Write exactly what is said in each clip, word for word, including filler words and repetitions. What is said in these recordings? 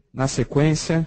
Na sequência,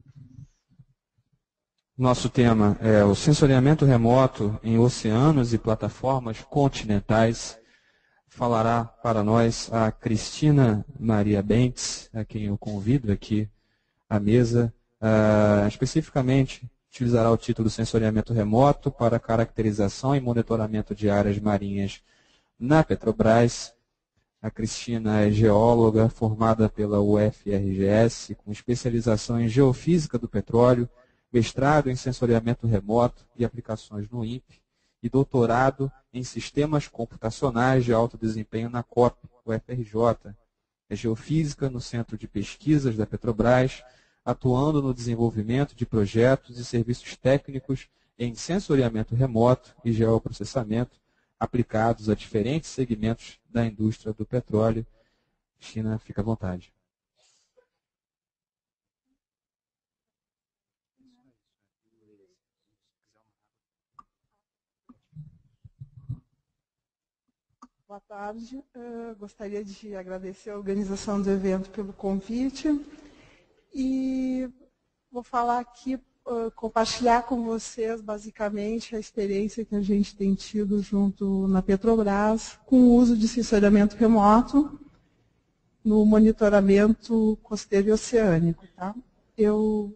nosso tema é o sensoriamento remoto em oceanos e plataformas continentais. Falará para nós a Cristina Maria Bentes, a quem eu convido aqui à mesa. Uh, especificamente, utilizará o título Sensoriamento Remoto para caracterização e monitoramento de áreas marinhas na Petrobras. A Cristina é geóloga formada pela U F R G S, com especialização em Geofísica do Petróleo, mestrado em Sensoriamento Remoto e aplicações no I N P e doutorado em Sistemas Computacionais de Alto Desempenho na C O P, U F R J. É geofísica no Centro de Pesquisas da Petrobras, atuando no desenvolvimento de projetos e serviços técnicos em sensoriamento remoto e geoprocessamento aplicados a diferentes segmentos da indústria do petróleo. Cristina, fica à vontade. Boa tarde. Uh, gostaria de agradecer a organização do evento pelo convite e vou falar aqui, uh, compartilhar com vocês basicamente a experiência que a gente tem tido junto na Petrobras com o uso de sensoriamento remoto no monitoramento costeiro e oceânico. Tá? Eu,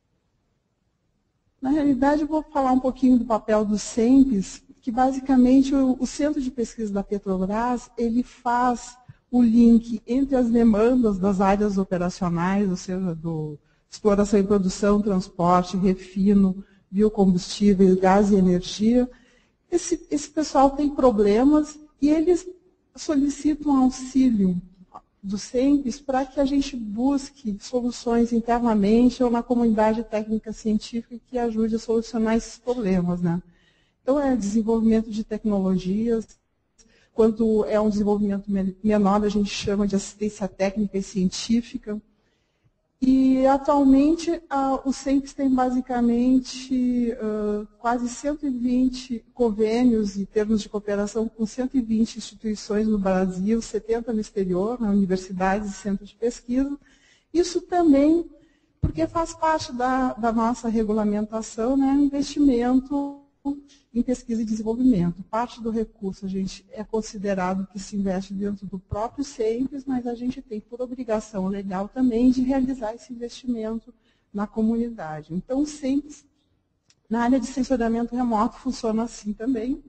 na realidade, eu vou falar um pouquinho do papel do SEMPES, que basicamente o, o Centro de Pesquisa da Petrobras, ele faz o link entre as demandas das áreas operacionais, ou seja, do exploração e produção, transporte, refino, biocombustíveis, gás e energia. Esse, esse pessoal tem problemas e eles solicitam auxílio do SEMPES para que a gente busque soluções internamente ou na comunidade técnica científica que ajude a solucionar esses problemas, né? Então, é desenvolvimento de tecnologias. Quando é um desenvolvimento menor, a gente chama de assistência técnica e científica. E, atualmente, a, o SEMPES tem basicamente uh, quase cento e vinte convênios e termos de cooperação com cento e vinte instituições no Brasil, setenta no exterior, né, universidades e centros de pesquisa. Isso também porque faz parte da, da nossa regulamentação, né, investimento em pesquisa e desenvolvimento. Parte do recurso a gente é considerado que se investe dentro do próprio SEMPES, mas a gente tem por obrigação legal também de realizar esse investimento na comunidade. Então, o SEMPES, na área de sensoriamento remoto, funciona assim também.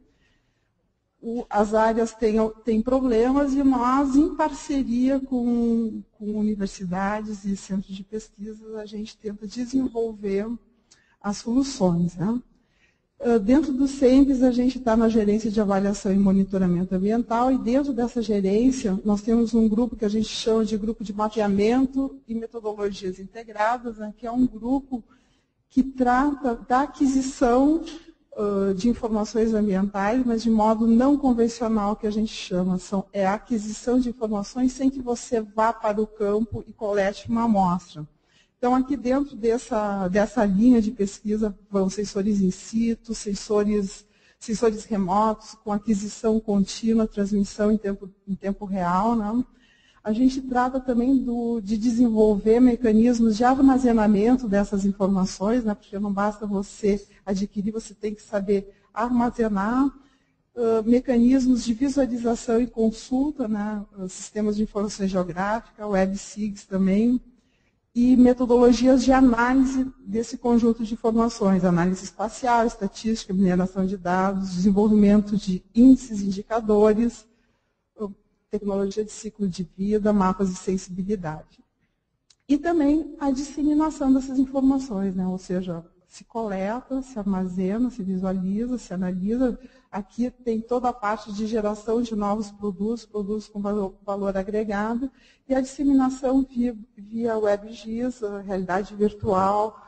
O, as áreas têm, têm problemas e nós, em parceria com, com universidades e centros de pesquisa, a gente tenta desenvolver as soluções, né? Dentro do SEMPES, a gente está na gerência de avaliação e monitoramento ambiental, e dentro dessa gerência, nós temos um grupo que a gente chama de grupo de mapeamento e metodologias integradas, né, que é um grupo que trata da aquisição uh, de informações ambientais, mas de modo não convencional, que a gente chama. São, é a aquisição de informações sem que você vá para o campo e colete uma amostra. Então, aqui dentro dessa, dessa linha de pesquisa vão sensores in situ, sensores, sensores remotos, com aquisição contínua, transmissão em tempo, em tempo real. Né? A gente trata também do, de desenvolver mecanismos de armazenamento dessas informações, né? Porque não basta você adquirir, você tem que saber armazenar. Uh, mecanismos de visualização e consulta, né? Sistemas de informação geográfica, WebSIGs também, e metodologias de análise desse conjunto de informações, análise espacial, estatística, mineração de dados, desenvolvimento de índices e indicadores, tecnologia de ciclo de vida, mapas de sensibilidade. E também a disseminação dessas informações, né? Ou seja, se coleta, se armazena, se visualiza, se analisa. Aqui tem toda a parte de geração de novos produtos, produtos com valor, valor agregado, e a disseminação via, via WebGIS, realidade virtual,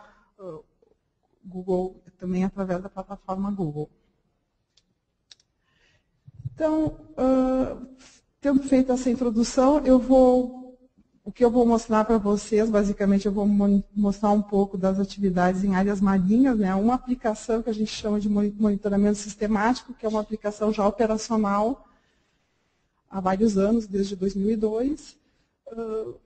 Google, também através da plataforma Google. Então, uh, tendo feito essa introdução, eu vou... O que eu vou mostrar para vocês, basicamente, eu vou mostrar um pouco das atividades em áreas marinhas, né? Uma aplicação que a gente chama de monitoramento sistemático, que é uma aplicação já operacional há vários anos, desde dois mil e dois,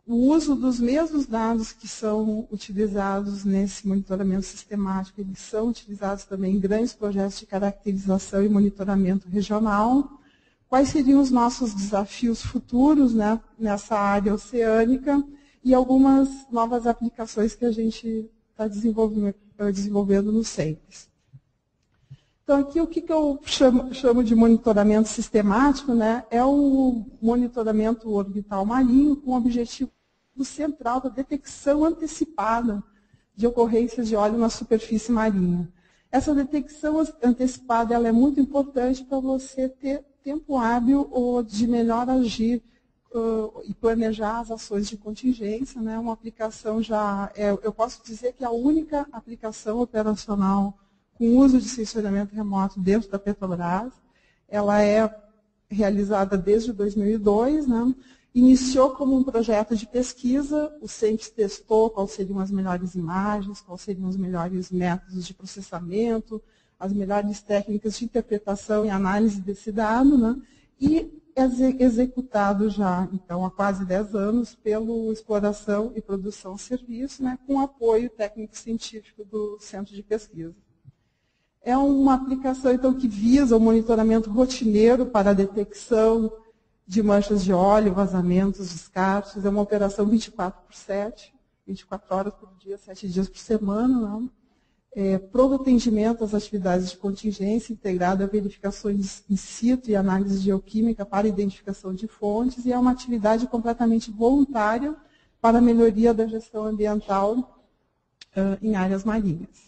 o uso dos mesmos dados que são utilizados nesse monitoramento sistemático, eles são utilizados também em grandes projetos de caracterização e monitoramento regional. Quais seriam os nossos desafios futuros, né, nessa área oceânica e algumas novas aplicações que a gente está desenvolvendo, desenvolvendo no SENPES. Então, aqui o que, que eu chamo, chamo de monitoramento sistemático, né, é o monitoramento orbital marinho com o objetivo central da detecção antecipada de ocorrências de óleo na superfície marinha. Essa detecção antecipada ela é muito importante para você ter tempo hábil ou de melhor agir uh, e planejar as ações de contingência, né? Uma aplicação já, é, eu posso dizer que é a única aplicação operacional com uso de sensoriamento remoto dentro da Petrobras. Ela é realizada desde dois mil e dois, né? Iniciou como um projeto de pesquisa, o SENPES testou quais seriam as melhores imagens, quais seriam os melhores métodos de processamento, as melhores técnicas de interpretação e análise desse dado, né? E é executado já, então, há quase dez anos, pelo Exploração e Produção Serviço, né, com apoio técnico-científico do Centro de Pesquisa. É uma aplicação, então, que visa o monitoramento rotineiro para a detecção de manchas de óleo, vazamentos, descartes. É uma operação vinte e quatro por sete, vinte e quatro horas por dia, sete dias por semana, né? É, pronto atendimento às atividades de contingência, integrado a verificações in situ e análise geoquímica para identificação de fontes, e é uma atividade completamente voluntária para a melhoria da gestão ambiental uh, em áreas marinhas.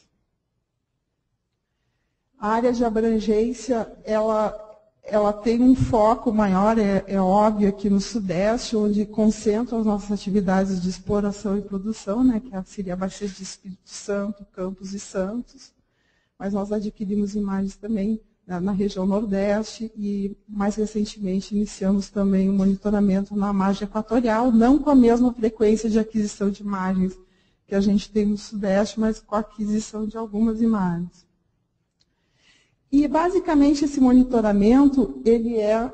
A área de abrangência, ela, ela tem um foco maior, é, é óbvio, aqui no Sudeste, onde concentram as nossas atividades de exploração e produção, né, que seria a Bacia de Espírito Santo, Campos e Santos, mas nós adquirimos imagens também na, na região Nordeste e, mais recentemente, iniciamos também o monitoramento na margem equatorial, não com a mesma frequência de aquisição de imagens que a gente tem no Sudeste, mas com a aquisição de algumas imagens. E, basicamente, esse monitoramento, ele é...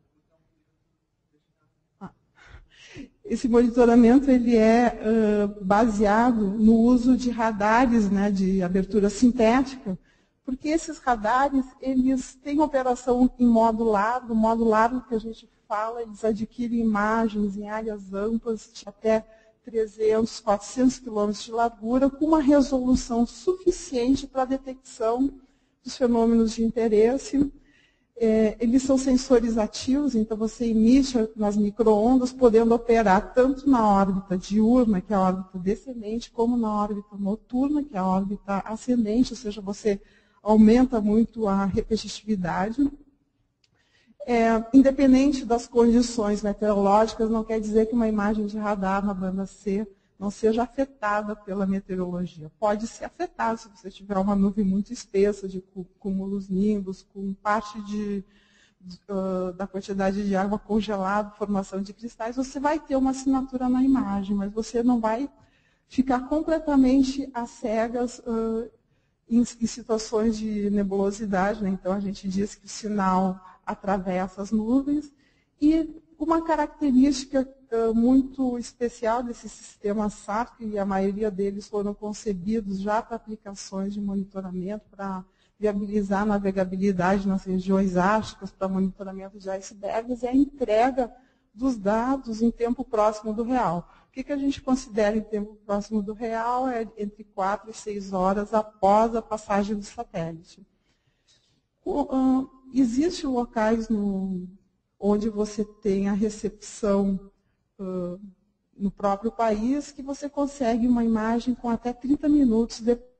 Esse monitoramento ele é uh, baseado no uso de radares, né, de abertura sintética, porque esses radares, eles têm operação em modo largo. O modo largo que a gente fala, eles adquirem imagens em áreas amplas de até trezentos, quatrocentos quilômetros de largura, com uma resolução suficiente para a detecção dos fenômenos de interesse. É, eles são sensores ativos, então você emite nas microondas, podendo operar tanto na órbita diurna, que é a órbita descendente, como na órbita noturna, que é a órbita ascendente, ou seja, você aumenta muito a repetitividade. É, independente das condições meteorológicas, não quer dizer que uma imagem de radar na banda C não seja afetada pela meteorologia. Pode ser afetada se você tiver uma nuvem muito espessa de cúmulos nimbus, com parte de, uh, da quantidade de água congelada, formação de cristais, você vai ter uma assinatura na imagem, mas você não vai ficar completamente às cegas uh, em, em situações de nebulosidade, né? Então, a gente diz que o sinal atravessa as nuvens. E uma característica uh, muito especial desse sistema S A R C, e a maioria deles foram concebidos já para aplicações de monitoramento, para viabilizar a navegabilidade nas regiões árticas, para monitoramento de icebergs, é a entrega dos dados em tempo próximo do real. O que, que a gente considera em tempo próximo do real? É entre quatro e seis horas após a passagem do satélite. Uh, Existem locais no... onde você tem a recepção uh, no próprio país, que você consegue uma imagem com até trinta minutos depois.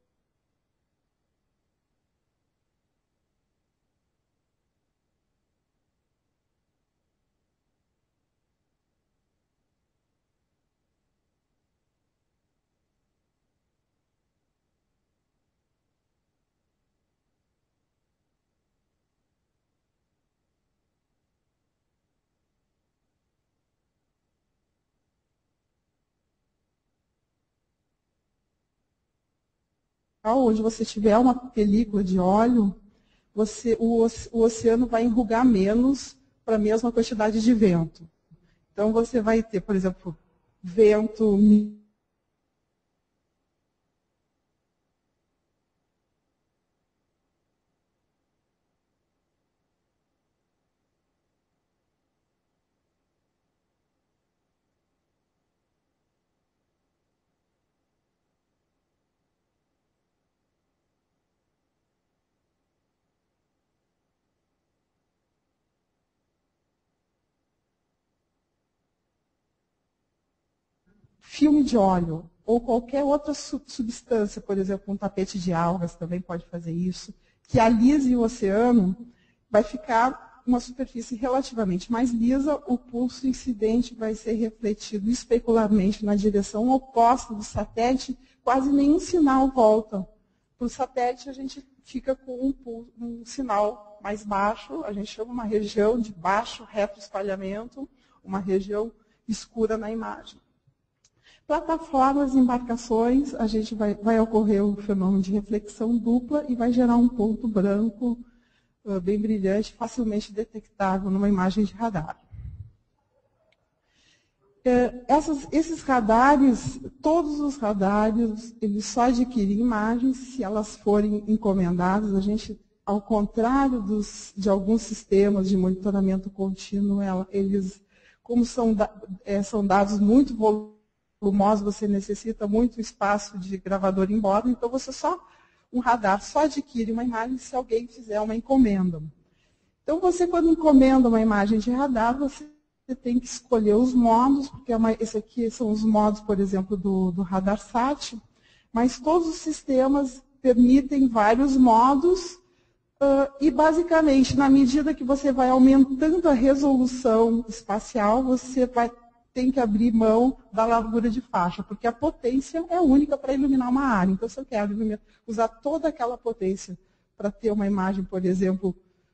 Onde você tiver uma película de óleo, você, o, o oceano vai enrugar menos para a mesma quantidade de vento. Então, você vai ter, por exemplo, vento, filme de óleo ou qualquer outra substância, por exemplo, um tapete de algas também pode fazer isso, que alise o oceano, vai ficar uma superfície relativamente mais lisa, o pulso incidente vai ser refletido especularmente na direção oposta do satélite, quase nenhum sinal volta. Para o satélite, a gente fica com um, pulso, um sinal mais baixo, a gente chama uma região de baixo retroespalhamento, uma região escura na imagem. Plataformas e embarcações, a gente vai, vai ocorrer o fenômeno de reflexão dupla e vai gerar um ponto branco uh, bem brilhante, facilmente detectável numa imagem de radar. Uh, essas, esses radares, todos os radares, eles só adquirem imagens se elas forem encomendadas. A gente, ao contrário dos, de alguns sistemas de monitoramento contínuo, ela, eles, como são, é, são dados muito volumosos, volumoso, você necessita muito espaço de gravador em bordo, então você só, um radar só adquire uma imagem se alguém fizer uma encomenda. Então você, quando encomenda uma imagem de radar, você tem que escolher os modos, porque é uma, esse aqui são os modos, por exemplo, do, do RadarSat, mas todos os sistemas permitem vários modos, uh, e basicamente, na medida que você vai aumentando a resolução espacial, você vai tem que abrir mão da largura de faixa, porque a potência é única para iluminar uma área. Então, se eu quero usar toda aquela potência para ter uma imagem, por exemplo,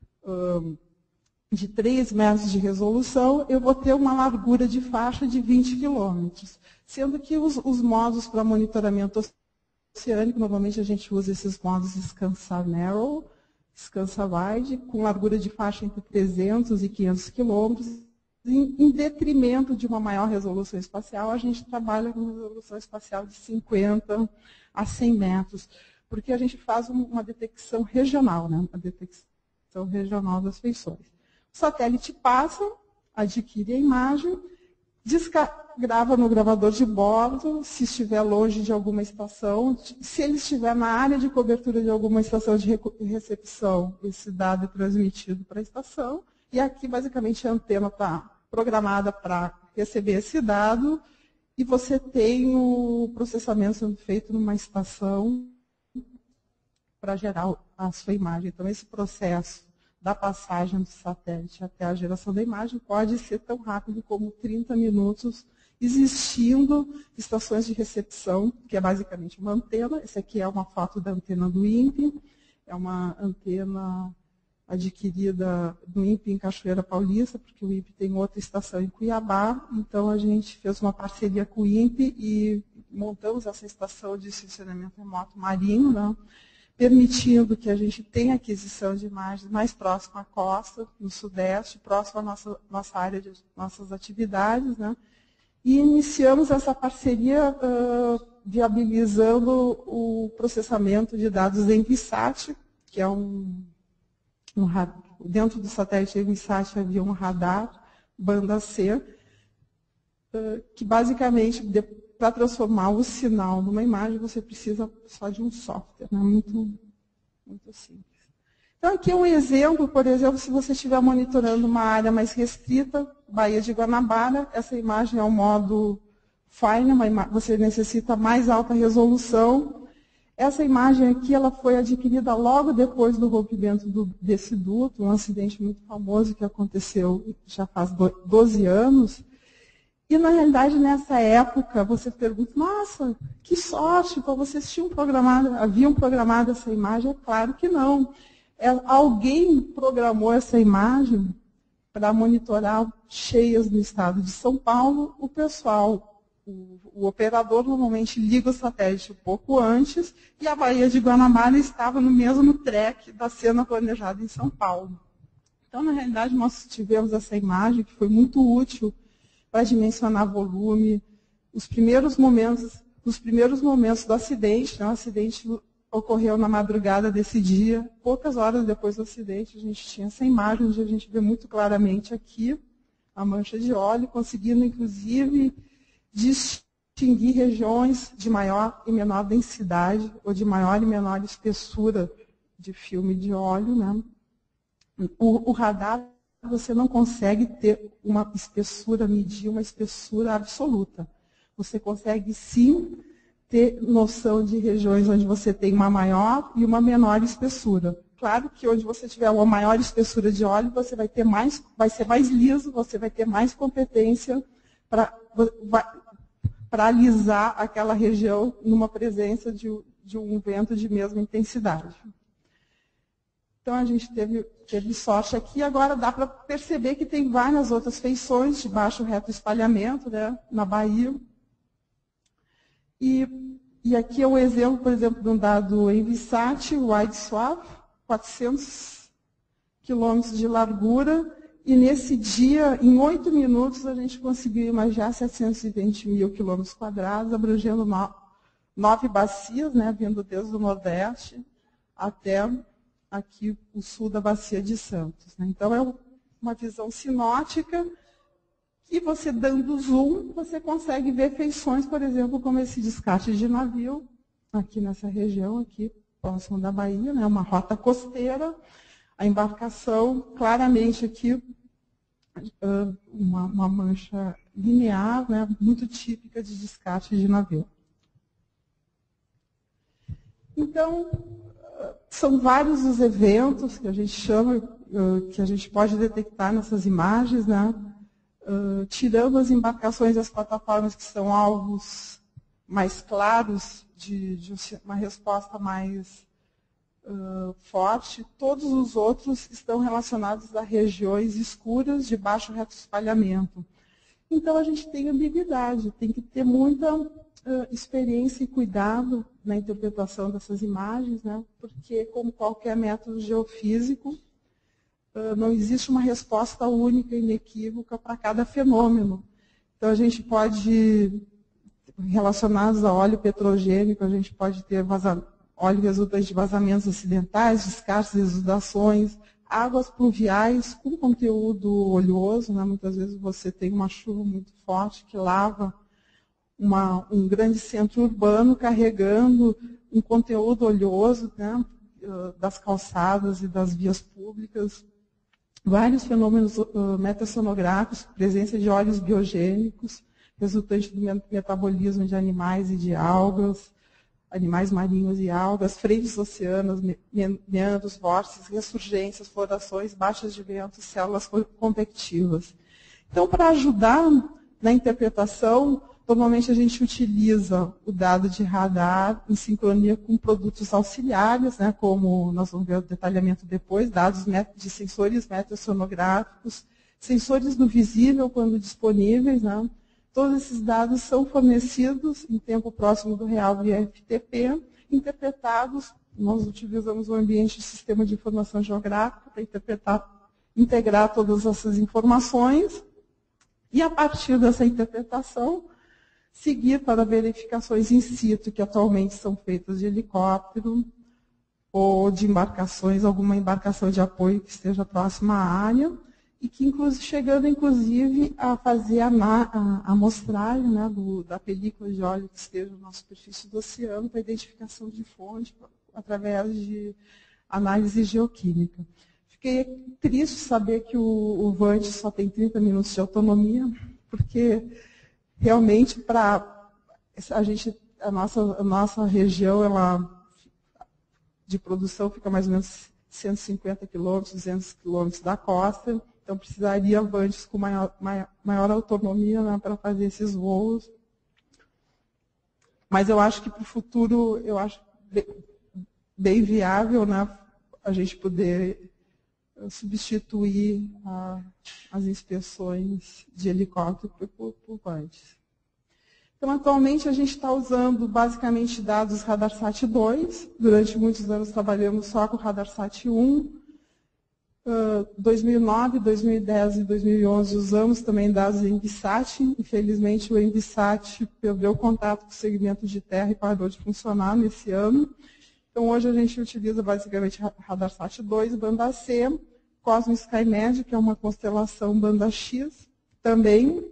de três metros de resolução, eu vou ter uma largura de faixa de vinte quilômetros. Sendo que os, os modos para monitoramento oceânico, normalmente a gente usa esses modos Scansar Narrow, Scansar Wide, com largura de faixa entre trezentos e quinhentos quilômetros, em detrimento de uma maior resolução espacial, a gente trabalha com resolução espacial de cinquenta a cem metros, porque a gente faz uma detecção regional, né? Uma detecção regional das feições. O satélite passa, adquire a imagem, grava no gravador de bordo, se estiver longe de alguma estação, se ele estiver na área de cobertura de alguma estação de recepção, esse dado é transmitido para a estação, e aqui, basicamente, a antena está programada para receber esse dado, e você tem o processamento sendo feito numa estação para gerar a sua imagem. Então, esse processo da passagem do satélite até a geração da imagem pode ser tão rápido como trinta minutos, existindo estações de recepção, que é basicamente uma antena. Essa aqui é uma foto da antena do INPE, é uma antena adquirida do INPE em Cachoeira Paulista, porque o INPE tem outra estação em Cuiabá, então a gente fez uma parceria com o INPE e montamos essa estação de sensoramento remoto marinho, né, permitindo que a gente tenha aquisição de imagens mais próxima à costa, no sudeste, próximo à nossa, nossa área de nossas atividades, né, e iniciamos essa parceria uh, viabilizando o processamento de dados em ViSat, que é um Um, dentro do satélite ViSat havia um radar, banda C, que basicamente, para transformar o sinal numa imagem, você precisa só de um software, né? muito, muito simples. Então, aqui é um exemplo, por exemplo, se você estiver monitorando uma área mais restrita, Baía de Guanabara, essa imagem é o modo Fine, você necessita mais alta resolução. Essa imagem aqui ela foi adquirida logo depois do rompimento do, desse duto, um acidente muito famoso que aconteceu já faz doze anos. E, na realidade, nessa época, você pergunta, nossa, que sorte, então vocês tinham programado, haviam programado essa imagem? É claro que não. É, alguém programou essa imagem para monitorar cheias no estado de São Paulo. O pessoal, o, o operador normalmente liga o satélite um pouco antes e a Baía de Guanabara estava no mesmo track da cena planejada em São Paulo. Então, na realidade, nós tivemos essa imagem que foi muito útil para dimensionar volume, os primeiros momentos, os primeiros momentos do acidente, né? O acidente ocorreu na madrugada desse dia, poucas horas depois do acidente, a gente tinha essa imagem, onde a gente vê muito claramente aqui a mancha de óleo, conseguindo, inclusive, distinguir regiões de maior e menor densidade, ou de maior e menor espessura de filme de óleo. Né? O, o radar, você não consegue ter uma espessura, medir uma espessura absoluta. Você consegue, sim, ter noção de regiões onde você tem uma maior e uma menor espessura. Claro que onde você tiver uma maior espessura de óleo, você vai ter mais, vai ser mais liso, você vai ter mais competência para alisar aquela região numa presença de, de um vento de mesma intensidade. Então a gente teve, teve sorte aqui. Agora dá para perceber que tem várias outras feições de baixo reto espalhamento, né, na Bahia. E, e aqui é um exemplo, por exemplo, de um dado em Vissat, Wide Swath, quatrocentos quilômetros de largura, e nesse dia, em oito minutos, a gente conseguiu imaginar setecentos e vinte mil quilômetros quadrados, abrangendo no, nove bacias, né, vindo desde o Nordeste até aqui o sul da Bacia de Santos. Né. Então, é uma visão sinótica. E você, dando zoom, você consegue ver feições, por exemplo, como esse descarte de navio, aqui nessa região, aqui próximo da Bahia, né, uma rota costeira, a embarcação, claramente aqui, uma, uma mancha linear, né, muito típica de descarte de navio. Então, são vários os eventos que a gente chama, que a gente pode detectar nessas imagens, né? Uh, tirando as embarcações e as plataformas que são alvos mais claros, de, de uma resposta mais uh, forte, todos os outros estão relacionados a regiões escuras de baixo reto espalhamento. Então a gente tem ambiguidade, tem que ter muita uh, experiência e cuidado na interpretação dessas imagens, né? Porque, como qualquer método geofísico, não existe uma resposta única e inequívoca para cada fenômeno. Então, a gente pode, relacionados a óleo petrogênico, a gente pode ter vaza, óleo resultante de vazamentos acidentais, descartes e exudações, águas pluviais com conteúdo oleoso. Né? Muitas vezes você tem uma chuva muito forte que lava uma, um grande centro urbano carregando um conteúdo oleoso, né? Das calçadas e das vias públicas. Vários fenômenos uh, metassonográficos, presença de óleos biogênicos, resultante do metabolismo de animais e de algas, animais marinhos e algas, frentes oceanas, me meandros, vórtices, ressurgências, florações, baixas de vento, células convectivas. Então, para ajudar na interpretação, normalmente a gente utiliza o dado de radar em sincronia com produtos auxiliares, né, como nós vamos ver o detalhamento depois, dados de sensores metassonográficos, sensores do visível quando disponíveis. Né. Todos esses dados são fornecidos em tempo próximo do real via F T P, interpretados. Nós utilizamos o ambiente de sistema de informação geográfica para interpretar, integrar todas essas informações, e a partir dessa interpretação, seguir para verificações in situ, que atualmente são feitas de helicóptero ou de embarcações, alguma embarcação de apoio que esteja próxima à área, e que chegando inclusive a fazer a, a, a amostragem, né, do, da película de óleo que esteja na superfície do oceano para identificação de fonte através de análise geoquímica. Fiquei triste saber que o, o Vant só tem trinta minutos de autonomia, porque realmente, para a gente, a nossa, a nossa região ela, de produção fica mais ou menos cento e cinquenta quilômetros, duzentos quilômetros da costa, então precisaria Vantes com maior, maior, maior autonomia, né, para fazer esses voos. Mas eu acho que para o futuro, eu acho bem, bem viável, né, a gente poder substituir a, as inspeções de helicóptero por, por Vantes. Então, atualmente, a gente está usando basicamente dados RadarSat dois. Durante muitos anos trabalhamos só com o RadarSat um. Uh, dois mil e nove, dois mil e dez e dois mil e onze usamos também dados em Envisat. Infelizmente o Envisat perdeu contato com o segmento de terra e parou de funcionar nesse ano. Então hoje a gente utiliza basicamente RadarSat dois, banda C, Cosmos SkyMed, que é uma constelação banda X também.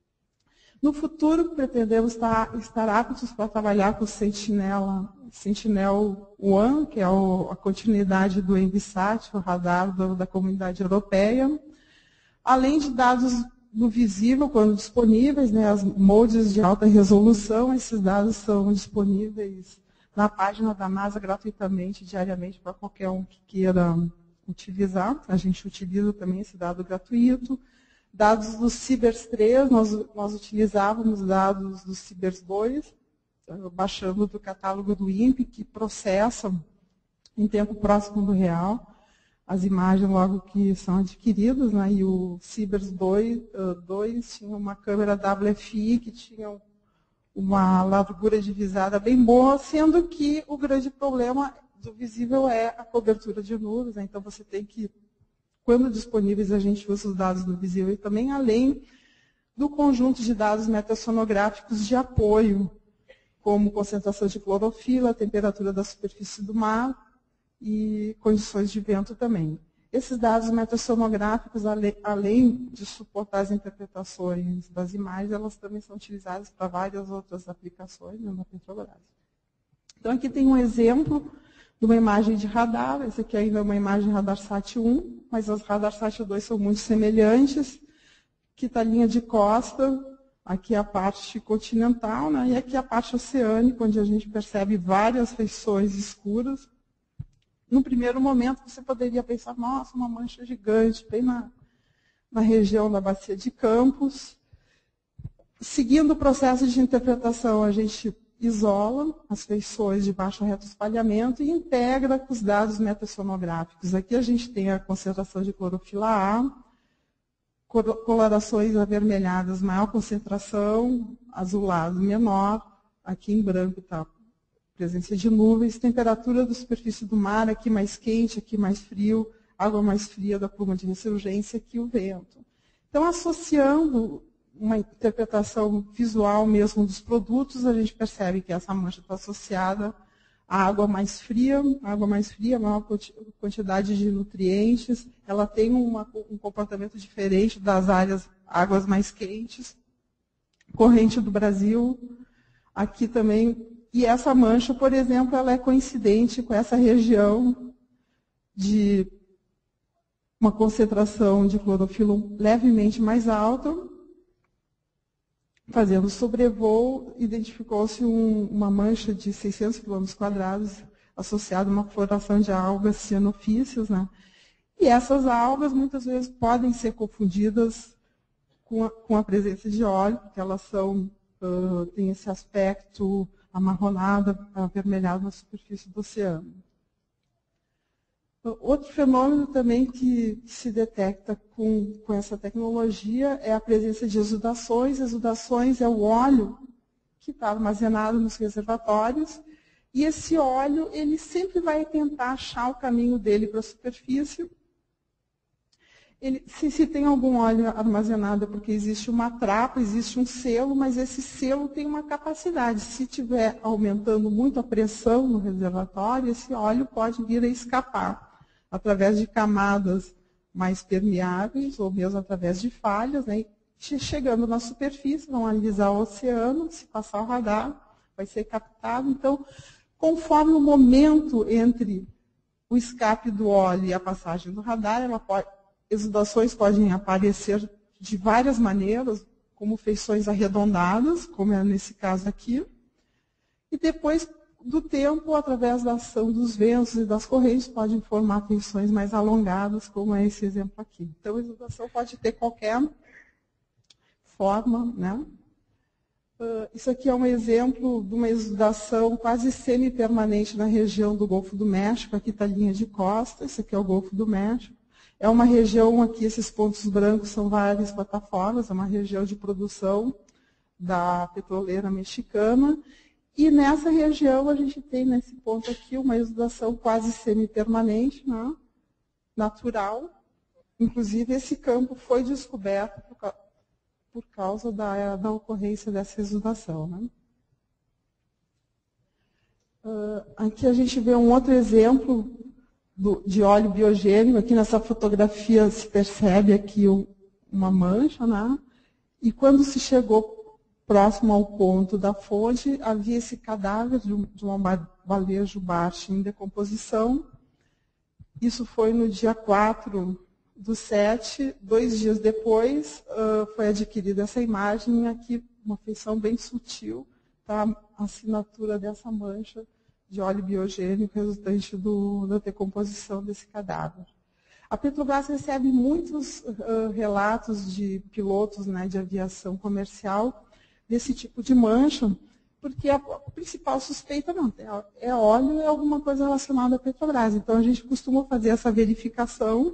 No futuro pretendemos estar, estar aptos para trabalhar com o Sentinela, Sentinel um, que é o, a continuidade do Envisat, o radar do, da comunidade europeia. Além de dados no visível, quando disponíveis, né, as modes de alta resolução, esses dados são disponíveis na página da NASA gratuitamente, diariamente, para qualquer um que queira utilizar. A gente utiliza também esse dado gratuito. Dados do Cibers três, nós, nós utilizávamos dados do Cibers dois, baixando do catálogo do I N P E, que processam em tempo próximo do real as imagens logo que são adquiridas, né? E o Cibers dois, dois tinha uma câmera W F I que tinha uma largura de visada bem boa, sendo que o grande problema do visível é a cobertura de nuvens, né? Então você tem que, quando disponíveis, a gente usa os dados do visível e também além do conjunto de dados metassonográficos de apoio, como concentração de clorofila, temperatura da superfície do mar e condições de vento também. Esses dados metassonográficos, além de suportar as interpretações das imagens, elas também são utilizadas para várias outras aplicações, né, na Petrobras. Então aqui tem um exemplo de uma imagem de radar. Esse aqui ainda é uma imagem RadarSat um, mas as RadarSat dois são muito semelhantes. Aqui está a linha de costa, aqui a parte continental, né? E aqui a parte oceânica, onde a gente percebe várias feições escuras. No primeiro momento, você poderia pensar, nossa, uma mancha gigante, bem na, na região da Bacia de Campos. Seguindo o processo de interpretação, a gente isola as feições de baixo retroespalhamento e integra com os dados metassonográficos. Aqui a gente tem a concentração de clorofila A, colorações avermelhadas, maior concentração, azulado menor, aqui em branco está presença de nuvens, temperatura da superfície do mar, aqui mais quente, aqui mais frio, água mais fria da pluma de ressurgência, aqui o vento. Então, associando uma interpretação visual mesmo dos produtos, a gente percebe que essa mancha está associada à água mais fria, água mais fria, maior quantidade de nutrientes, ela tem uma, um comportamento diferente das áreas, águas mais quentes, corrente do Brasil, aqui também. E essa mancha, por exemplo, ela é coincidente com essa região de uma concentração de clorofila levemente mais alta. Fazendo sobrevoo, identificou-se um, uma mancha de seiscentos quilômetros quadrados associada a uma floração de algas cianofíceas, né? E essas algas muitas vezes podem ser confundidas com a, com a presença de óleo, porque elas são, uh, têm esse aspecto amarronado, avermelhado na superfície do oceano. Outro fenômeno também que se detecta com, com essa tecnologia é a presença de exudações. Exudações é o óleo que está armazenado nos reservatórios, e esse óleo ele sempre vai tentar achar o caminho dele para a superfície. Ele, se, se tem algum óleo armazenado é porque existe uma trapa, existe um selo, mas esse selo tem uma capacidade. Se estiver aumentando muito a pressão no reservatório, esse óleo pode vir a escapar através de camadas mais permeáveis, ou mesmo através de falhas, né? E chegando na superfície, vão analisar o oceano, se passar o radar, vai ser captado. Então, conforme o momento entre o escape do óleo e a passagem do radar, ela pode, exudações podem aparecer de várias maneiras, como feições arredondadas, como é nesse caso aqui, e depois do tempo, através da ação dos ventos e das correntes, podem formar feições mais alongadas, como é esse exemplo aqui. Então, a exudação pode ter qualquer forma, né? Uh, isso aqui é um exemplo de uma exudação quase semi-permanente na região do Golfo do México. Aqui está a linha de costa, esse aqui é o Golfo do México. É uma região aqui, esses pontos brancos são várias plataformas, é uma região de produção da petroleira mexicana. E nessa região a gente tem, nesse ponto aqui, uma exudação quase semi-permanente, né, natural, Inclusive, esse campo foi descoberto por, por causa da, da ocorrência dessa exudação, né? Uh, aqui a gente vê um outro exemplo do, de óleo biogênico. Aqui nessa fotografia se percebe aqui um, uma mancha, né? E quando se chegou próximo ao ponto da fonte, havia esse cadáver de um, de um balejo baixo em decomposição. Isso foi no dia quatro do sete, dois dias depois, uh, foi adquirida essa imagem. Aqui, uma feição bem sutil, tá? A assinatura dessa mancha de óleo biogênico resultante do, da decomposição desse cadáver. A Petrobras recebe muitos uh, relatos de pilotos, né, de aviação comercial desse tipo de mancha, porque a principal suspeita não, é óleo, é alguma coisa relacionada à Petrobras. Então, a gente costuma fazer essa verificação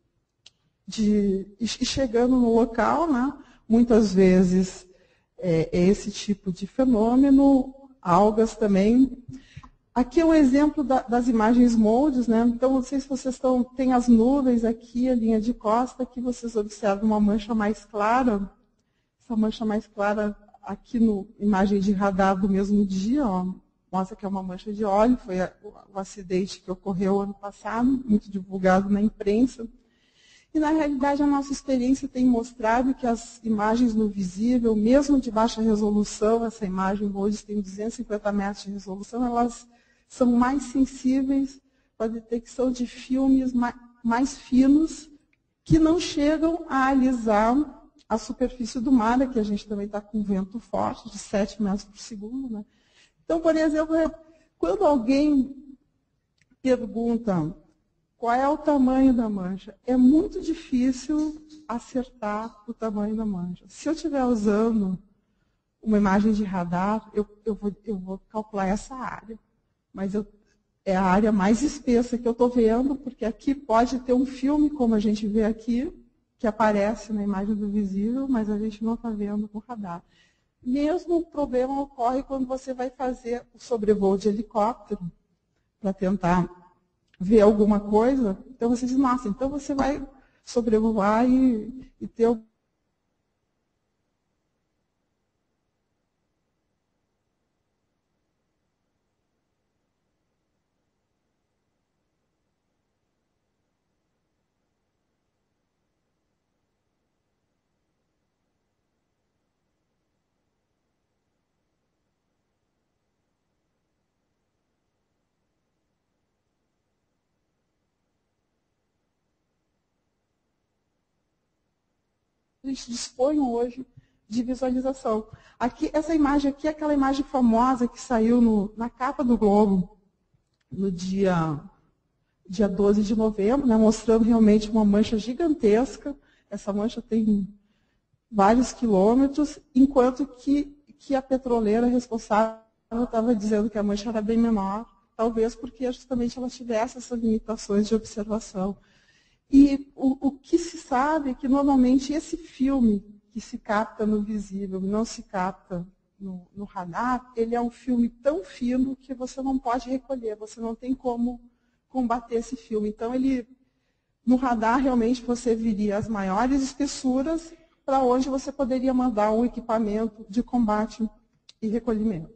de, e chegando no local, né, muitas vezes é, é esse tipo de fenômeno, algas também. Aqui é um exemplo da, das imagens moldes, né? Então, não sei se vocês estão, tem as nuvens aqui, a linha de costa, aqui vocês observam uma mancha mais clara. Essa mancha mais clara aqui no imagem de radar do mesmo dia, ó, mostra que é uma mancha de óleo, foi a, o acidente que ocorreu ano passado, muito divulgado na imprensa. E, na realidade, a nossa experiência tem mostrado que as imagens no visível, mesmo de baixa resolução, essa imagem hoje tem duzentos e cinquenta metros de resolução, elas são mais sensíveis para a detecção de filmes mais, mais finos que não chegam a alisar a superfície do mar. Aqui a gente também está com vento forte, de sete metros por segundo. Né? Então, por exemplo, quando alguém pergunta qual é o tamanho da mancha, é muito difícil acertar o tamanho da mancha. Se eu estiver usando uma imagem de radar, eu, eu, vou, eu vou calcular essa área. Mas eu, é a área mais espessa que eu estou vendo, porque aqui pode ter um filme, como a gente vê aqui, que aparece na imagem do visível, mas a gente não está vendo com o radar. Mesmo o problema ocorre quando você vai fazer o sobrevoo de helicóptero, para tentar ver alguma coisa. Então você diz, nossa, então você vai sobrevoar e, e ter o a gente dispõe hoje de visualização. Aqui, essa imagem aqui é aquela imagem famosa que saiu no, na capa do Globo no dia, dia doze de novembro, né, mostrando realmente uma mancha gigantesca. Essa mancha tem vários quilômetros, enquanto que, que a petroleira responsável estava dizendo que a mancha era bem menor, talvez porque justamente ela tivesse essas limitações de observação. E o, o que se sabe é que, normalmente, esse filme que se capta no visível e não se capta no, no radar, ele é um filme tão fino que você não pode recolher, você não tem como combater esse filme. Então, ele, no radar, realmente, você viria as maiores espessuras para onde você poderia mandar um equipamento de combate e recolhimento.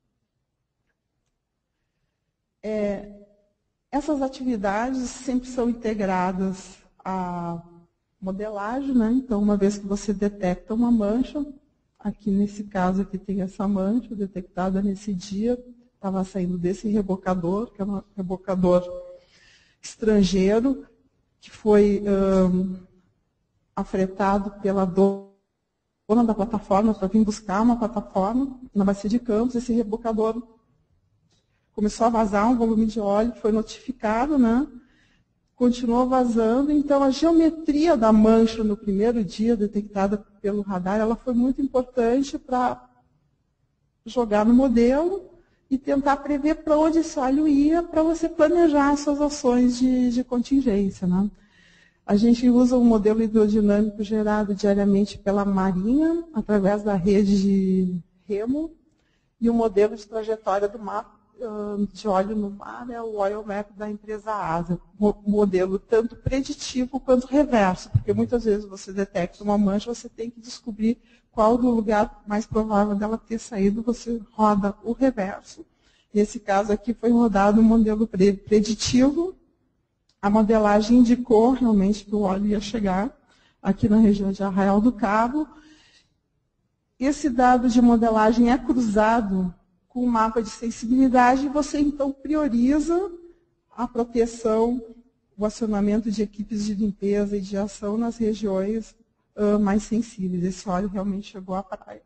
É, Essas atividades sempre são integradas à modelagem, né? Então, uma vez que você detecta uma mancha, aqui nesse caso aqui tem essa mancha detectada nesse dia, estava saindo desse rebocador, que é um rebocador estrangeiro, que foi um, afretado pela dona da plataforma para vir buscar uma plataforma na Bacia de Campos. Esse rebocador começou a vazar um volume de óleo, foi notificado, né? Continuou vazando. Então, a geometria da mancha no primeiro dia, detectada pelo radar, ela foi muito importante para jogar no modelo e tentar prever para onde esse óleo ia, para você planejar as suas ações de, de contingência. Né? A gente usa um modelo hidrodinâmico gerado diariamente pela Marinha, através da rede de remo, e um modelo de trajetória do mar de óleo no mar é o Oil Map da empresa Asa, modelo tanto preditivo quanto reverso, porque muitas vezes você detecta uma mancha, você tem que descobrir qual do lugar mais provável dela ter saído, você roda o reverso. Nesse caso aqui foi rodado um modelo preditivo, a modelagem indicou realmente que o óleo ia chegar aqui na região de Arraial do Cabo. Esse dado de modelagem é cruzado com o mapa de sensibilidade e você então prioriza a proteção, o acionamento de equipes de limpeza e de ação nas regiões uh, mais sensíveis. Esse óleo realmente chegou à praia.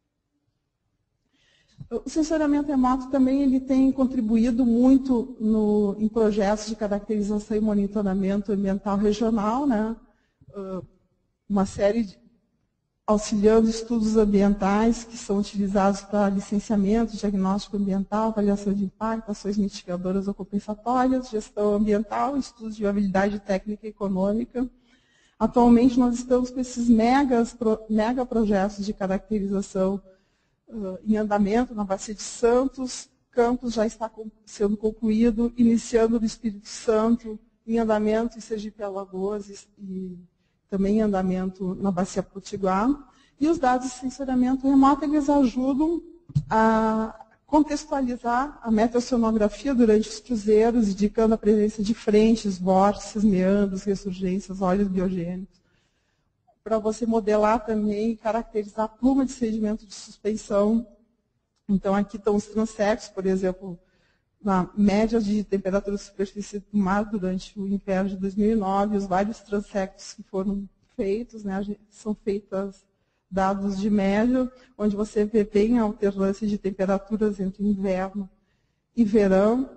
O sensoriamento remoto também ele tem contribuído muito no, em projetos de caracterização e monitoramento ambiental regional, né? Uh, uma série de auxiliando estudos ambientais que são utilizados para licenciamento, diagnóstico ambiental, avaliação de impacto, ações mitigadoras ou compensatórias, gestão ambiental, estudos de viabilidade técnica e econômica. Atualmente nós estamos com esses megas, mega projetos de caracterização uh, em andamento na Bacia de Santos, Campos já está sendo concluído, iniciando no Espírito Santo, em andamento em Sergipe e Alagoas e também em andamento na Bacia Potiguar. E os dados de sensoriamento remoto, eles ajudam a contextualizar a meteoceanografia durante os cruzeiros, indicando a presença de frentes, vórtices, meandros, ressurgências, óleos biogênicos. Para você modelar também e caracterizar a pluma de sedimento de suspensão. Então, aqui estão os transectos, por exemplo, na média de temperatura de superfície do mar durante o inverno de dois mil e nove, os vários transectos que foram feitos, né, são feitos dados de média, onde você vê bem a alternância de temperaturas entre inverno e verão.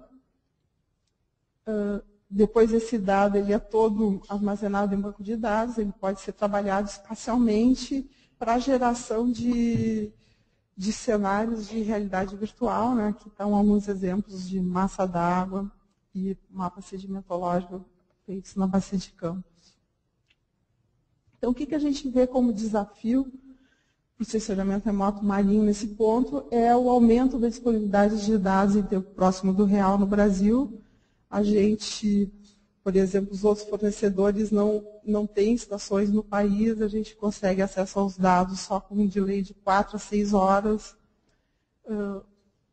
Uh, depois esse dado ele é todo armazenado em banco de dados, ele pode ser trabalhado espacialmente para a geração de de cenários de realidade virtual, né? Aqui estão alguns exemplos de massa d'água e mapa sedimentológico feitos na Bacia de Campos. Então, o que, que a gente vê como desafio para o sensoriamento remoto marinho nesse ponto é o aumento da disponibilidade de dados em tempo próximo do real no Brasil. A gente, por exemplo, os outros fornecedores não, não têm estações no país, a gente consegue acesso aos dados só com um delay de quatro a seis horas. Uh,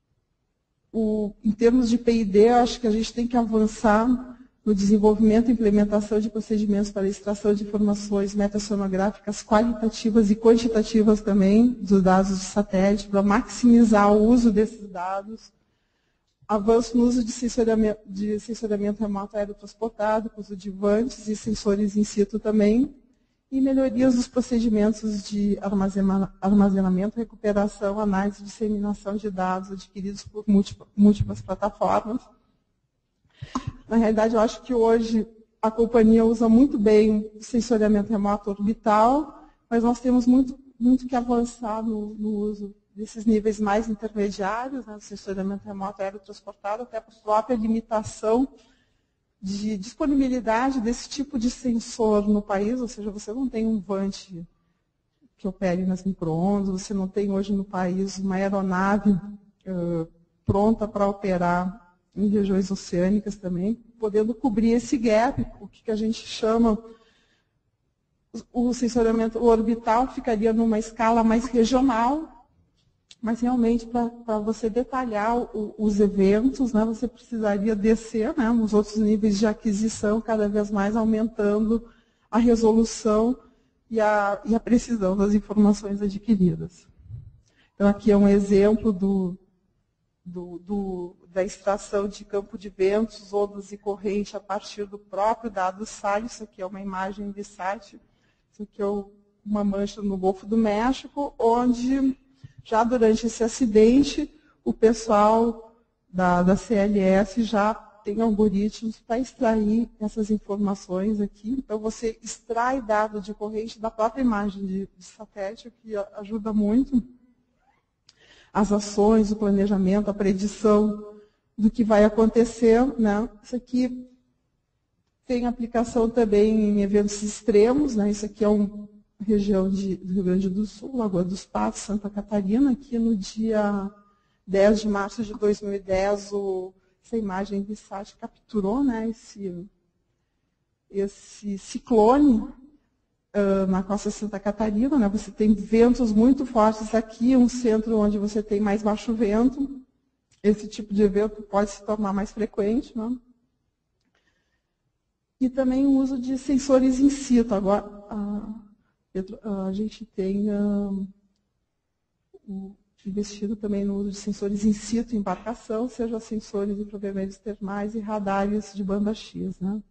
o, em termos de P I D, acho que a gente tem que avançar no desenvolvimento e implementação de procedimentos para extração de informações meteoceanográficas qualitativas e quantitativas também dos dados de satélite, para maximizar o uso desses dados. Avanço no uso de sensoriamento, de sensoriamento remoto aerotransportado, com uso de vantes e sensores in situ também, e melhorias dos procedimentos de armazenamento, recuperação, análise e disseminação de dados adquiridos por múltiplas plataformas. Na realidade, eu acho que hoje a companhia usa muito bem o sensoriamento remoto orbital, mas nós temos muito, muito que avançar no, no uso desses níveis mais intermediários, né, do sensoriamento remoto aerotransportado, até por própria limitação de disponibilidade desse tipo de sensor no país, ou seja, você não tem um vante que opere nas micro-ondas, você não tem hoje no país uma aeronave uh, pronta para operar em regiões oceânicas também, podendo cobrir esse gap, o que, que a gente chama, o sensoriamento orbital ficaria numa escala mais regional, mas realmente para você detalhar o, os eventos, né, você precisaria descer, né, nos outros níveis de aquisição, cada vez mais aumentando a resolução e a, e a precisão das informações adquiridas. Então aqui é um exemplo do, do, do, da extração de campo de ventos, ondas e corrente a partir do próprio dado S A I. Isso aqui é uma imagem de site, isso aqui é uma mancha no Golfo do México, onde já durante esse acidente, o pessoal da, da C L S já tem algoritmos para extrair essas informações aqui. Então, você extrai dado de corrente da própria imagem de, de satélite, o que ajuda muito as ações, o planejamento, a predição do que vai acontecer, né? Isso aqui tem aplicação também em eventos extremos, né? Isso aqui é uma região de, do Rio Grande do Sul, Lagoa dos Patos, Santa Catarina, aqui no dia dez de março de dois mil e dez, o, essa imagem de Vissat capturou, né, esse, esse ciclone uh, na costa de Santa Catarina. Né, você tem ventos muito fortes aqui, um centro onde você tem mais baixo vento. Esse tipo de evento pode se tornar mais frequente. Né? E também o uso de sensores in situ. Agora, a, a gente tem uh, investido também no uso de sensores in situ em embarcação, seja sensores infravermelhos termais e radares de banda X. Né?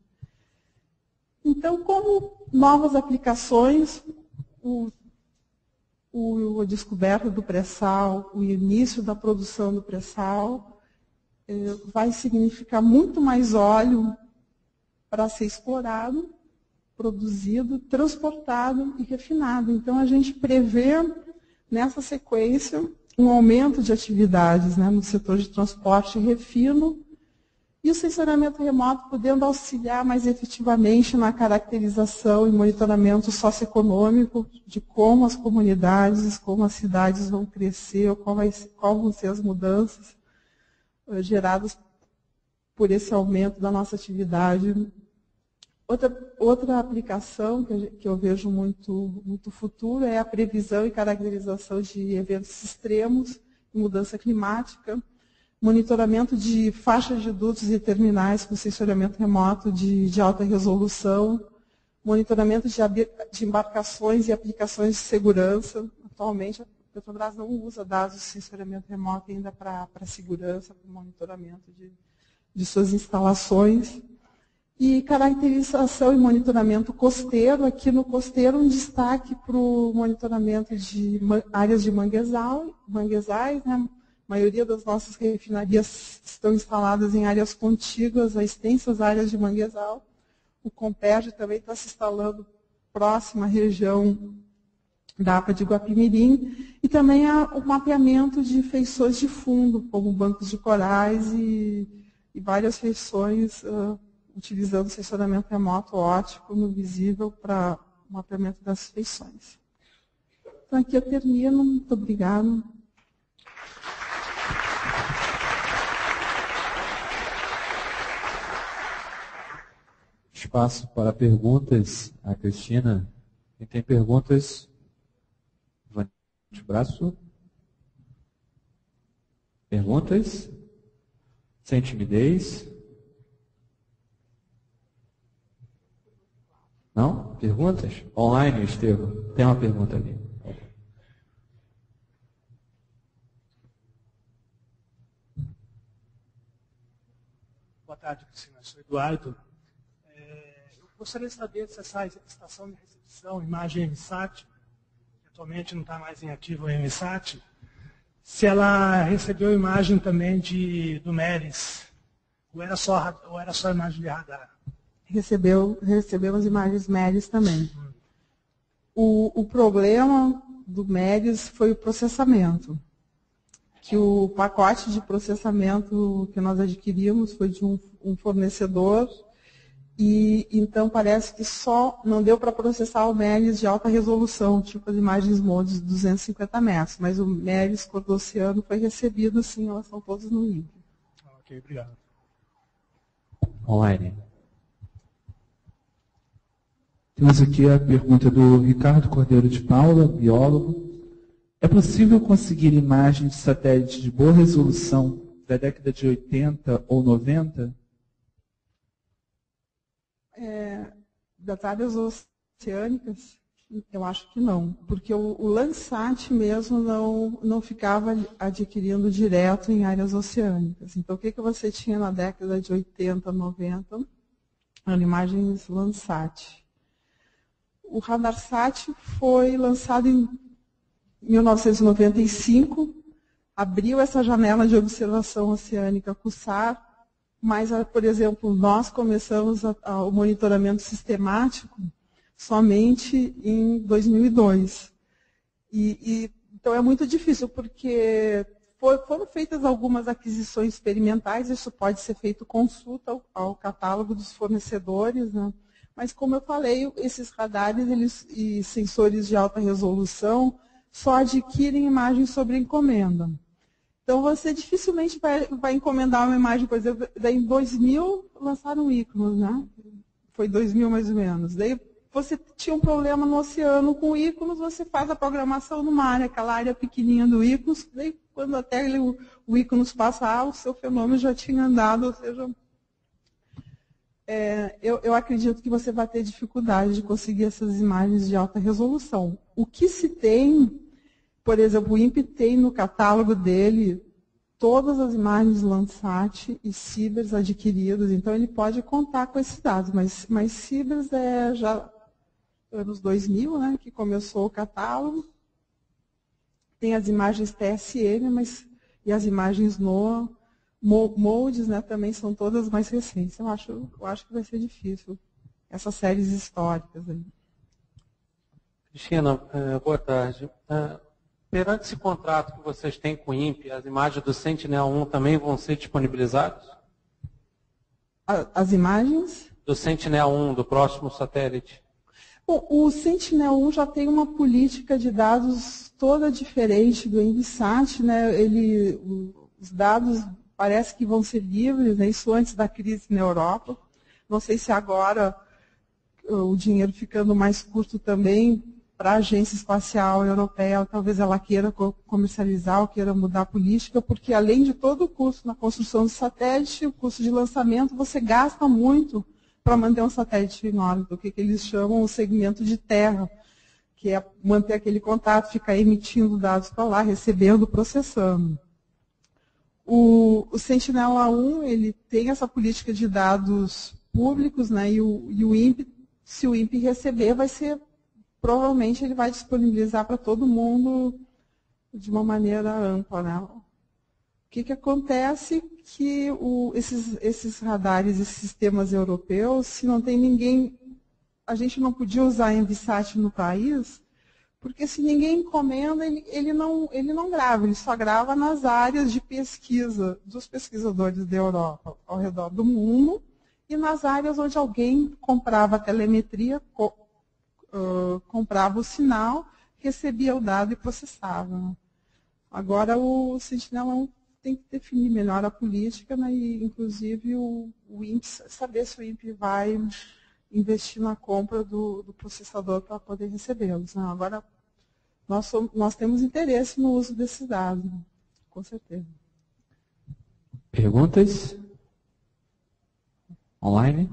Então, como novas aplicações, o, o, a descoberta do pré-sal, o início da produção do pré-sal, eh, vai significar muito mais óleo para ser explorado, produzido, transportado e refinado. Então, a gente prevê, nessa sequência, um aumento de atividades, né, no setor de transporte e refino, e o sensoriamento remoto podendo auxiliar mais efetivamente na caracterização e monitoramento socioeconômico de como as comunidades, como as cidades vão crescer, ou qual, vai, qual vão ser as mudanças uh, geradas por esse aumento da nossa atividade. Outra, outra aplicação que, que eu vejo muito, muito futuro é a previsão e caracterização de eventos extremos, mudança climática, monitoramento de faixas de dutos e terminais com sensoriamento remoto de, de alta resolução, monitoramento de, de embarcações e aplicações de segurança. Atualmente, a Petrobras não usa dados de sensoriamento remoto ainda para segurança, para monitoramento de, de suas instalações. E caracterização e monitoramento costeiro. Aqui no costeiro, um destaque para o monitoramento de áreas de manguezal, manguezais. Né? A maioria das nossas refinarias estão instaladas em áreas contíguas a extensas áreas de manguezal. O Comperj também está se instalando próximo à região da A P A de Guapimirim. E também há o mapeamento de feições de fundo, como bancos de corais e, e várias feições, uh, utilizando sensoramento remoto óptico no visível para o mapeamento das feições. Então, aqui eu termino. Muito obrigada. Espaço para perguntas. A Cristina. Quem tem perguntas? Levante o braço. Perguntas? Sem timidez. Não? Perguntas? Online, Estevam. Tem uma pergunta ali. Boa tarde, Cristina. Eu sou Eduardo. É, eu gostaria de saber se essa estação de recepção, imagem Emissat, que atualmente não está mais em ativo a Emissat, se ela recebeu imagem também de, do MERES, ou era só, ou era só imagem de radar? Recebeu, recebemos imagens MERES também. O, o problema do MERES foi o processamento. Que o pacote de processamento que nós adquirimos foi de um, um fornecedor, e então parece que só não deu para processar o MERES de alta resolução, tipo as imagens MODES de duzentos e cinquenta metros, mas o MERES cordociano foi recebido, sim, elas estão todas no link. Ok, obrigado. Online. Temos aqui a pergunta do Ricardo Cordeiro de Paula, biólogo. É possível conseguir imagens de satélite de boa resolução da década de oitenta ou noventa? É, das áreas oceânicas, eu acho que não, porque o, o Landsat mesmo não, não ficava adquirindo direto em áreas oceânicas. Então, o que, que você tinha na década de oitenta, noventa? Eram imagens Landsat. O RadarSat foi lançado em mil novecentos e noventa e cinco, abriu essa janela de observação oceânica com o S A R, mas, por exemplo, nós começamos a, a, o monitoramento sistemático somente em dois mil e dois. E, e, então é muito difícil, porque for, foram feitas algumas aquisições experimentais, isso pode ser feito consulta ao, ao catálogo dos fornecedores, né? Mas, como eu falei, esses radares eles, e sensores de alta resolução só adquirem imagens sobre encomenda. Então, você dificilmente vai, vai encomendar uma imagem, por exemplo, daí em dois mil lançaram o Iconos, né? Foi dois mil mais ou menos. Daí você tinha um problema no oceano com o Iconos, você faz a programação numa área, aquela área pequenininha do Iconos, daí quando até ele, o, o Iconos passar, o seu fenômeno já tinha andado, ou seja, é, eu, eu acredito que você vai ter dificuldade de conseguir essas imagens de alta resolução. O que se tem, por exemplo, o INPE tem no catálogo dele todas as imagens Landsat e Cibers adquiridas, então ele pode contar com esses dados, mas, mas Cibers é já anos dois mil, né, que começou o catálogo, tem as imagens T S M, mas, e as imagens NOAA, moldes, né, também são todas mais recentes. Eu acho, eu acho que vai ser difícil, essas séries históricas aí. Cristina, boa tarde. Perante esse contrato que vocês têm com o INPE, as imagens do Sentinel um também vão ser disponibilizadas? As imagens? Do Sentinel um, do próximo satélite. Bom, o Sentinel um já tem uma política de dados toda diferente do Envisat, né? Ele, os dados parece que vão ser livres, né? Isso antes da crise na Europa. Não sei se agora o dinheiro ficando mais curto também, para a Agência Espacial Europeia, talvez ela queira comercializar ou queira mudar a política, porque além de todo o custo na construção do satélite, o custo de lançamento, você gasta muito para manter um satélite em órbita, o que, que eles chamam o segmento de terra, que é manter aquele contato, ficar emitindo dados para lá, recebendo, processando. O, o Sentinela um, ele tem essa política de dados públicos, né, e o, e o INPE, se o INPE receber, vai ser provavelmente ele vai disponibilizar para todo mundo de uma maneira ampla, né? O que, que acontece que o, esses, esses radares, esses sistemas europeus, se não tem ninguém, a gente não podia usar Envisat no país, porque se ninguém encomenda, ele, ele, não, ele não grava, ele só grava nas áreas de pesquisa dos pesquisadores da Europa ao redor do mundo e nas áreas onde alguém comprava telemetria, Uh, comprava o sinal, recebia o dado e processava. Agora o Sentinela um tem que definir melhor a política, né, e inclusive o, o INPE, saber se o INPE vai investir na compra do, do processador para poder recebê-los. Né? Agora, nós, somos, nós temos interesse no uso desses dados, né? Com certeza. Perguntas? Online?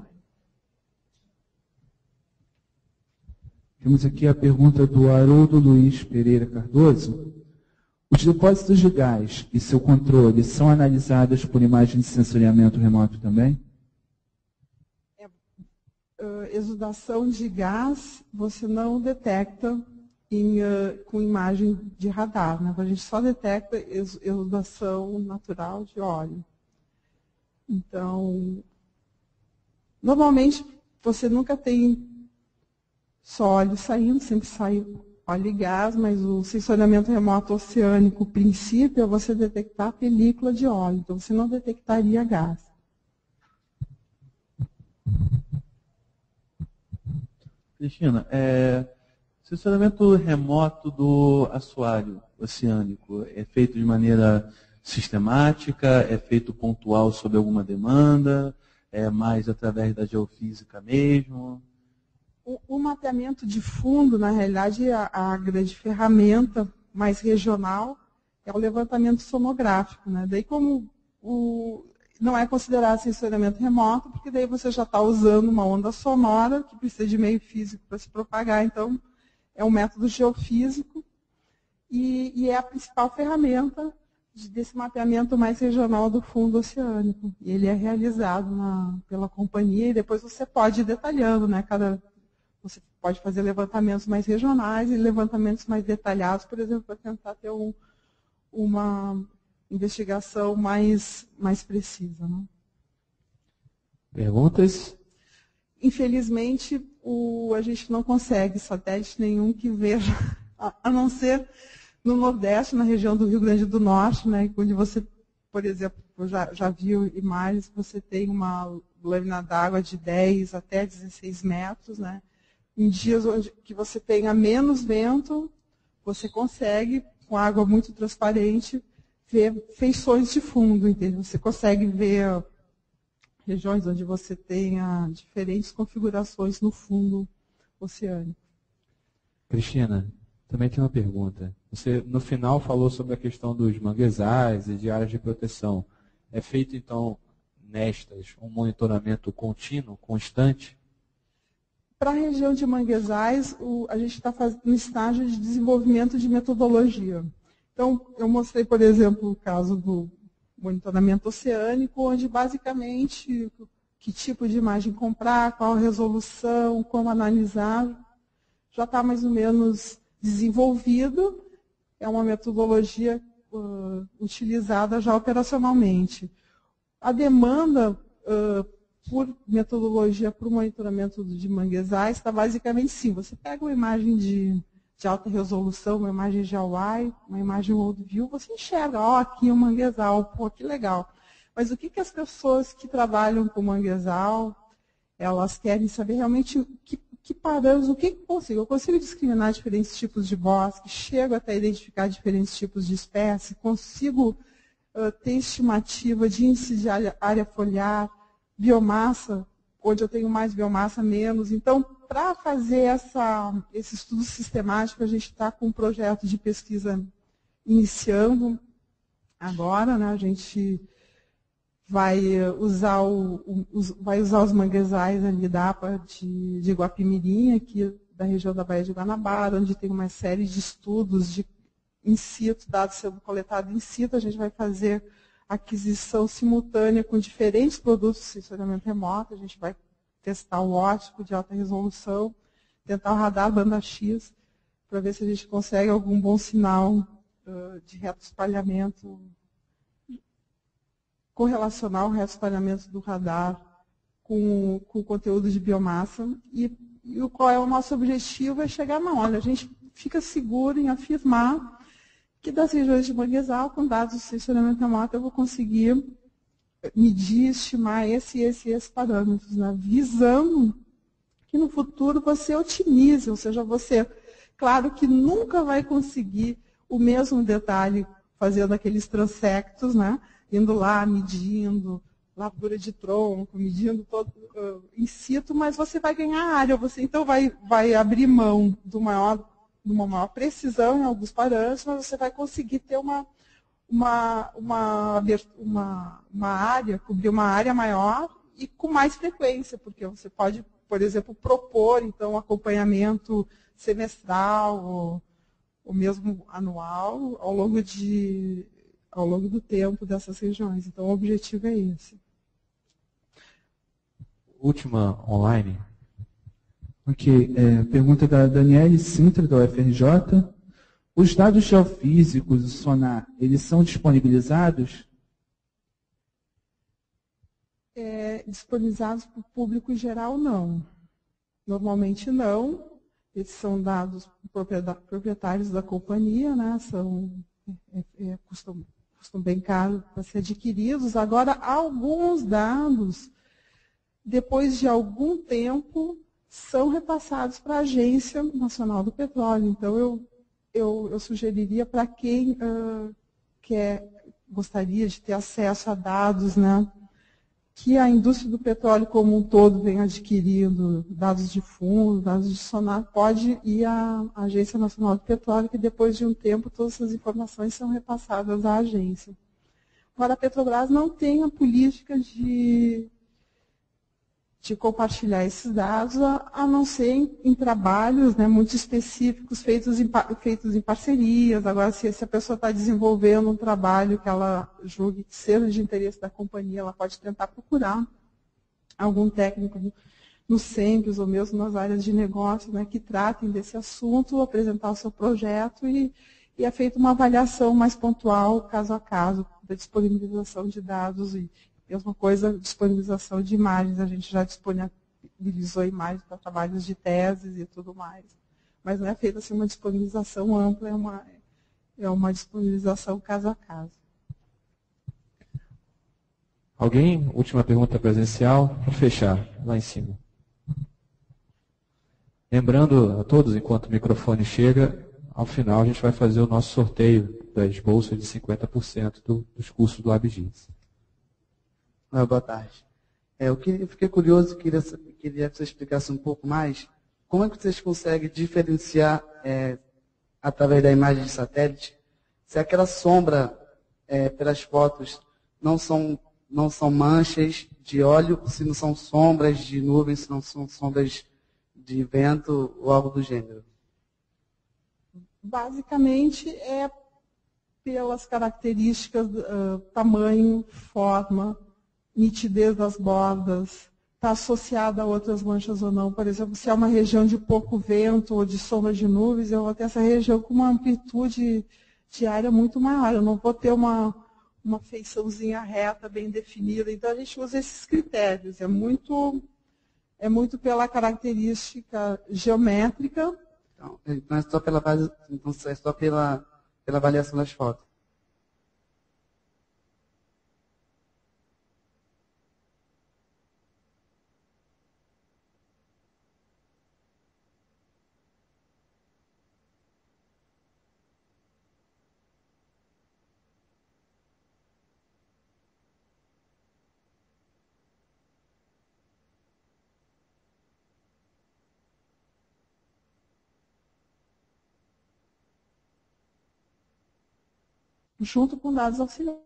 Temos aqui a pergunta do Haroldo Luiz Pereira Cardoso. Os depósitos de gás e seu controle são analisados por imagem de sensoriamento remoto também? É, uh, exudação de gás você não detecta em, uh, com imagem de radar, né? A gente só detecta ex, exudação natural de óleo. Então, normalmente você nunca tem só óleo saindo, sempre sai óleo e gás, mas o sensoriamento remoto oceânico, o princípio é você detectar a película de óleo, então você não detectaria gás. Cristina, é, sensoriamento remoto do assoalho oceânico é feito de maneira sistemática, é feito pontual sob alguma demanda, é mais através da geofísica mesmo? O, o mapeamento de fundo, na realidade, a, a grande ferramenta mais regional é o levantamento sonográfico. Né? Daí, como o, não é considerado sensoriamento remoto, porque daí você já está usando uma onda sonora que precisa de meio físico para se propagar. Então, é um método geofísico e, e é a principal ferramenta de, desse mapeamento mais regional do fundo oceânico. E ele é realizado na, pela companhia e depois você pode ir detalhando, né? Cada Você pode fazer levantamentos mais regionais e levantamentos mais detalhados, por exemplo, para tentar ter um, uma investigação mais, mais precisa. Né? Perguntas? Infelizmente, o, a gente não consegue satélite nenhum que veja, a, a não ser no Nordeste, na região do Rio Grande do Norte, né, onde você, por exemplo, já, já viu imagens, você tem uma lâmina d'água de dez até dezesseis metros, né? Em dias onde que você tenha menos vento, você consegue, com água muito transparente, ver feições de fundo, entende? Você consegue ver regiões onde você tenha diferentes configurações no fundo oceânico. Cristina, também tem uma pergunta. Você, no final, falou sobre a questão dos manguezais e de áreas de proteção. É feito, então, nestas, um monitoramento contínuo, constante? Para a região de manguezais, o, a gente está no estágio de desenvolvimento de metodologia. Então, eu mostrei, por exemplo, o caso do monitoramento oceânico, onde, basicamente, que tipo de imagem comprar, qual a resolução, como analisar, já está mais ou menos desenvolvido. É uma metodologia uh, utilizada já operacionalmente. A demanda uh, por metodologia para o monitoramento de manguezais está basicamente sim. Você pega uma imagem de, de alta resolução, uma imagem de Hawaii, uma imagem World View, você enxerga, ó, aqui um manguezal, pô, que legal. Mas o que, que as pessoas que trabalham com manguezal, elas querem saber realmente o que Que parâmetros, o que eu consigo? Eu consigo discriminar diferentes tipos de bosque, chego até identificar diferentes tipos de espécie, consigo uh, ter estimativa de índice de área, área foliar, biomassa, onde eu tenho mais biomassa, menos. Então, para fazer essa, esse estudo sistemático, a gente está com um projeto de pesquisa iniciando agora, né? A gente vai usar, o, o, vai usar os manguezais ali da A P A de, de Guapimirim, aqui da região da Baía de Guanabara, onde tem uma série de estudos de in situ, dados sendo coletados in situ. A gente vai fazer aquisição simultânea com diferentes produtos de sensoriamento remoto. A gente vai testar o óptico de alta resolução, tentar o radar banda X, para ver se a gente consegue algum bom sinal uh, de reto espalhamento, correlacionar o reto espalhamento do radar com, com o conteúdo de biomassa. E, e o, qual é o nosso objetivo? É chegar na olha. A gente fica seguro em afirmar que das regiões de manguezal, com dados de sensoriamento remoto, eu vou conseguir medir, estimar esse, esse, esses parâmetros, né? Visando que no futuro você otimize, ou seja, você, claro que nunca vai conseguir o mesmo detalhe fazendo aqueles transectos, né? Indo lá, medindo, largura de tronco, medindo todo uh, in situ, mas você vai ganhar área, você então vai, vai abrir mão do maior, de uma maior precisão em alguns parâmetros, mas você vai conseguir ter uma, uma, uma, uma, uma área, cobrir uma área maior e com mais frequência, porque você pode, por exemplo, propor então acompanhamento semestral ou, ou mesmo anual ao longo de ao longo do tempo dessas regiões. Então, o objetivo é esse. Última online. Ok. É, pergunta da Daniele Sintra, da U F R J. Os dados geofísicos do sonar, eles são disponibilizados? É, disponibilizados para o público em geral, não. Normalmente, não. Eles são dados proprietários da companhia, né? São, é, é, custam custam bem caro para ser adquiridos. Agora, alguns dados, depois de algum tempo, são repassados para a Agência Nacional do Petróleo. Então, eu, eu, eu sugeriria para quem uh, quer, gostaria de ter acesso a dados, né, que a indústria do petróleo como um todo vem adquirindo, dados de fundo, dados de sonar, pode ir à Agência Nacional do Petróleo, que depois de um tempo todas essas informações são repassadas à agência. Agora, a Petrobras não tem a política de, de compartilhar esses dados, a, a não ser em, em trabalhos, né, muito específicos, feitos em, feitos em parcerias. Agora, se, se a pessoa está desenvolvendo um trabalho que ela julgue que seja de interesse da companhia, ela pode tentar procurar algum técnico no SEMPES ou mesmo nas áreas de negócio, né, que tratem desse assunto, apresentar o seu projeto e, e é feita uma avaliação mais pontual, caso a caso, da disponibilização de dados e mesma coisa, disponibilização de imagens. A gente já disponibilizou imagens para trabalhos de teses e tudo mais. Mas não é feita assim uma disponibilização ampla, é uma, é uma disponibilização caso a caso. Alguém? Última pergunta presencial, para fechar, lá em cima. Lembrando a todos, enquanto o microfone chega, ao final, a gente vai fazer o nosso sorteio das bolsas de cinquenta por cento do, dos cursos do ABGIS. Ah, boa tarde. É, eu, queria, eu fiquei curioso e queria, queria que você explicasse um pouco mais como é que vocês conseguem diferenciar, é, através da imagem de satélite, se aquela sombra é, pelas fotos não são, não são manchas de óleo, se não são sombras de nuvens, se não são sombras de vento ou algo do gênero. Basicamente é pelas características, uh, tamanho, forma, nitidez das bordas, está associada a outras manchas ou não. Por exemplo, se é uma região de pouco vento ou de sombra de nuvens, eu vou ter essa região com uma amplitude de área muito maior. Eu não vou ter uma, uma feiçãozinha reta, bem definida. Então, a gente usa esses critérios. É muito, é muito pela característica geométrica. Então, então é só pela base, então é só pela, pela avaliação das fotos. Junto com dados auxiliares.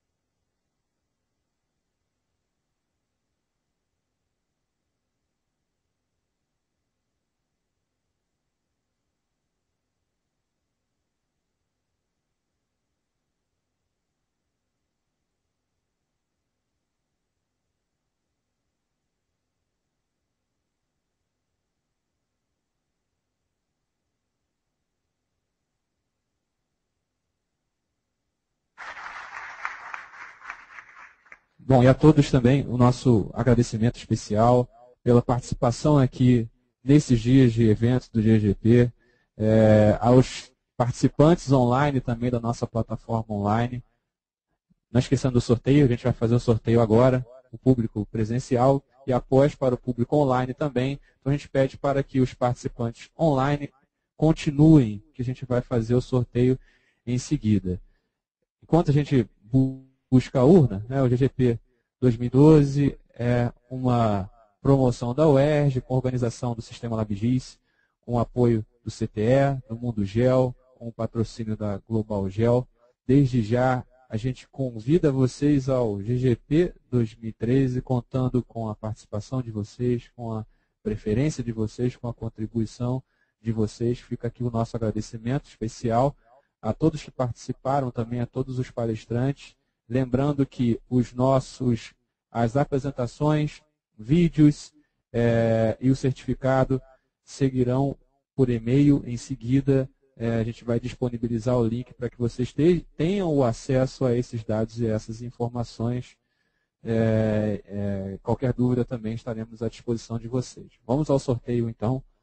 Bom, e a todos também o nosso agradecimento especial pela participação aqui nesses dias de eventos do G G P, é, aos participantes online também da nossa plataforma online. Não esquecendo do sorteio, a gente vai fazer o sorteio agora, o público presencial, e após para o público online também. Então a gente pede para que os participantes online continuem, que a gente vai fazer o sorteio em seguida. Enquanto a gente busca a urna, né, o G G P dois mil e doze é uma promoção da U E R J, com organização do Sistema LabGIS, com o apoio do C T E, do Mundo Gel, com o patrocínio da Global Gel. Desde já, a gente convida vocês ao G G P dois mil e treze, contando com a participação de vocês, com a preferência de vocês, com a contribuição de vocês. Fica aqui o nosso agradecimento especial a todos que participaram, também a todos os palestrantes. Lembrando que os nossos, as apresentações, vídeos é, e o certificado seguirão por e-mail. Em seguida, é, a gente vai disponibilizar o link para que vocês tenham o acesso a esses dados e essas informações. É, é, qualquer dúvida também estaremos à disposição de vocês. Vamos ao sorteio, então.